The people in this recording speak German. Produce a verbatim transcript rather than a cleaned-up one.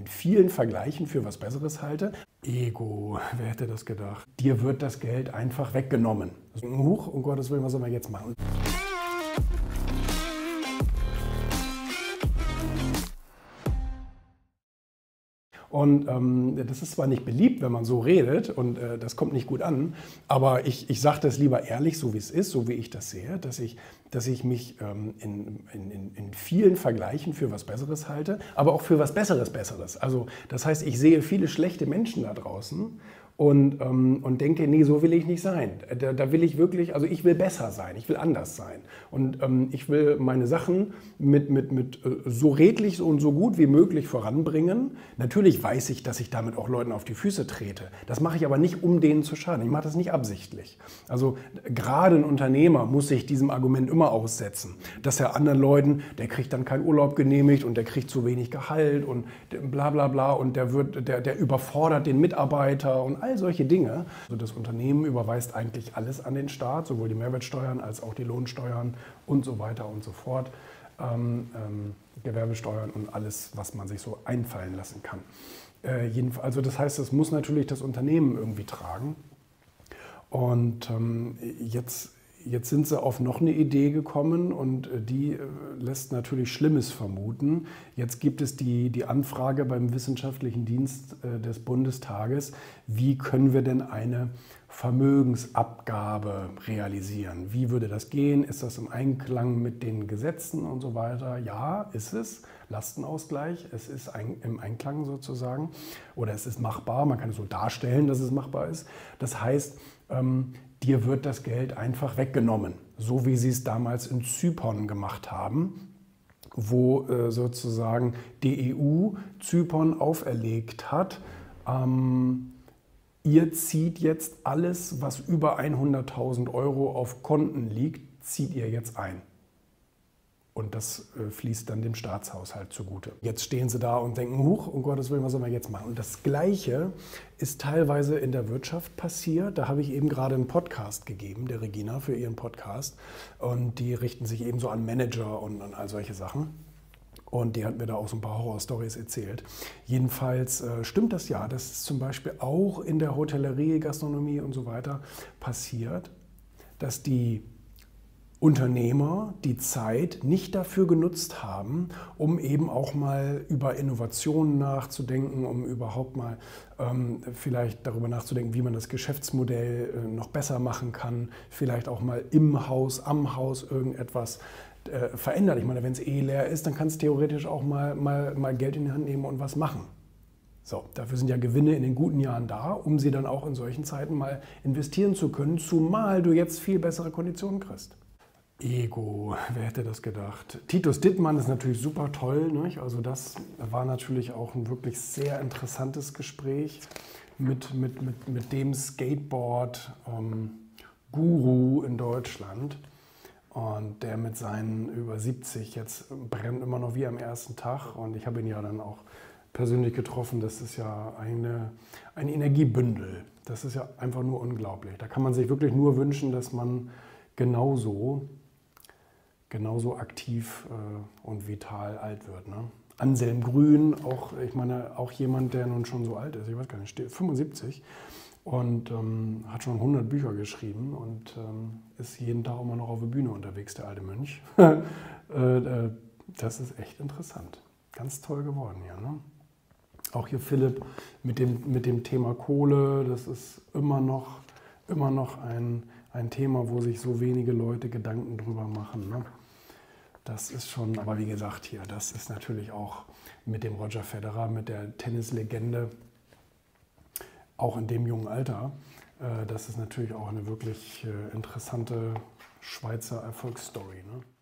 in vielen Vergleichen für was Besseres halte. Ego, wer hätte das gedacht? Dir wird das Geld einfach weggenommen. Huch, um Gottes Willen, was soll man jetzt machen? Und ähm, das ist zwar nicht beliebt, wenn man so redet, und äh, das kommt nicht gut an, aber ich, ich sage das lieber ehrlich, so wie es ist, so wie ich das sehe, dass ich, dass ich mich ähm, in, in, in vielen Vergleichen für was Besseres halte, aber auch für was Besseres Besseres. Also das heißt, ich sehe viele schlechte Menschen da draußen und, ähm, und denke, nee, so will ich nicht sein. Da, da will ich wirklich, also ich will besser sein, ich will anders sein. Und ähm, ich will meine Sachen mit, mit, mit äh, so redlich und so gut wie möglich voranbringen. Natürlich weiß ich, dass ich damit auch Leuten auf die Füße trete. Das mache ich aber nicht, um denen zu schaden. Ich mache das nicht absichtlich. Also gerade ein Unternehmer muss sich diesem Argument immer aussetzen, dass er anderen Leuten, der kriegt dann keinen Urlaub genehmigt und der kriegt zu wenig Gehalt und bla bla bla und der, wird, der, der überfordert den Mitarbeiter und all solche Dinge. Also das Unternehmen überweist eigentlich alles an den Staat, sowohl die Mehrwertsteuern als auch die Lohnsteuern und so weiter und so fort. Ähm, ähm, Gewerbesteuern und alles, was man sich so einfallen lassen kann. Äh, jedenfalls, also das heißt, das muss natürlich das Unternehmen irgendwie tragen. Und ähm, jetzt, jetzt sind sie auf noch eine Idee gekommen und die äh, lässt natürlich Schlimmes vermuten. Jetzt gibt es die, die Anfrage beim Wissenschaftlichen Dienst äh, des Bundestages, wie können wir denn eine Vermögensabgabe realisieren? Wie würde das gehen? Ist das im Einklang mit den Gesetzen und so weiter? Ja, ist es. Lastenausgleich, es ist ein, im Einklang sozusagen oder es ist machbar. Man kann es so darstellen, dass es machbar ist. Das heißt, ähm, dir wird das Geld einfach weggenommen, so wie sie es damals in Zypern gemacht haben, wo äh, sozusagen die E U Zypern auferlegt hat, ähm, ihr zieht jetzt alles, was über hunderttausend Euro auf Konten liegt, zieht ihr jetzt ein. Und das äh, fließt dann dem Staatshaushalt zugute. Jetzt stehen sie da und denken, huch, um Gottes Willen, was sollen wir jetzt machen? Und das Gleiche ist teilweise in der Wirtschaft passiert. Da habe ich eben gerade einen Podcast gegeben, der Regina, für ihren Podcast. Und die richten sich eben so an Manager und an all solche Sachen. Und die hat mir da auch so ein paar Horror-Stories erzählt. Jedenfalls äh, stimmt das ja, dass es zum Beispiel auch in der Hotellerie, Gastronomie und so weiter passiert, dass die Unternehmer die Zeit nicht dafür genutzt haben, um eben auch mal über Innovationen nachzudenken, um überhaupt mal ähm, vielleicht darüber nachzudenken, wie man das Geschäftsmodell äh, noch besser machen kann, vielleicht auch mal im Haus, am Haus irgendetwas äh, verändert. Ich meine, wenn es eh leer ist, dann kannst du theoretisch auch mal, mal, mal Geld in die Hand nehmen und was machen. So, dafür sind ja Gewinne in den guten Jahren da, um sie dann auch in solchen Zeiten mal investieren zu können, zumal du jetzt viel bessere Konditionen kriegst. Ego, wer hätte das gedacht? Titus Dittmann ist natürlich super toll, nicht? Also das war natürlich auch ein wirklich sehr interessantes Gespräch mit, mit, mit, mit dem Skateboard-Guru ähm, in Deutschland. Und der mit seinen über siebzig jetzt brennt immer noch wie am ersten Tag. Und ich habe ihn ja dann auch persönlich getroffen. Das ist ja eine, ein Energiebündel. Das ist ja einfach nur unglaublich. Da kann man sich wirklich nur wünschen, dass man genauso genauso aktiv äh, und vital alt wird. Ne? Anselm Grün, auch, ich meine, auch jemand, der nun schon so alt ist, ich weiß gar nicht, fünfundsiebzig und ähm, hat schon hundert Bücher geschrieben und ähm, ist jeden Tag immer noch auf der Bühne unterwegs, der alte Mönch. äh, äh, das ist echt interessant. Ganz toll geworden hier. Ne? Auch hier Philipp mit dem, mit dem Thema Kohle, das ist immer noch, immer noch ein Ein Thema, wo sich so wenige Leute Gedanken drüber machen. Ne? Das ist schon, aber wie gesagt, hier, das ist natürlich auch mit dem Roger Federer, mit der Tennislegende, auch in dem jungen Alter, äh, das ist natürlich auch eine wirklich äh, interessante Schweizer Erfolgsstory. Ne?